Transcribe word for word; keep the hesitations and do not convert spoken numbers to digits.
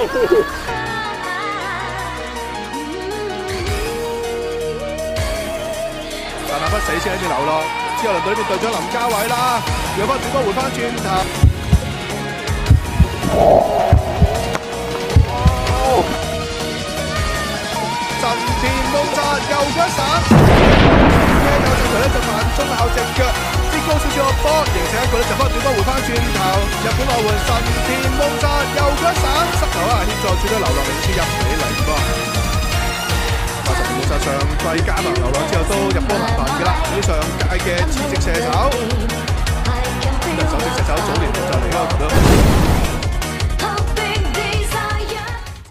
但係不死先喺住流落，之後輪到呢邊隊長林家偉啦，讓翻主波回翻轉頭。神田夢澤右腳一閃，嘅有陣時咧就慢中後直腳，啲高少少個波，形成一個咧就翻主波回翻轉頭，日本外援神田夢澤右腳一閃，失球啊協助主隊流浪領先一比零波。神田夢澤上季加盟流浪之後都入波頻頻㗎啦，喺上屆嘅次席射手，咁就首席射手早年就嚟嗰個球隊。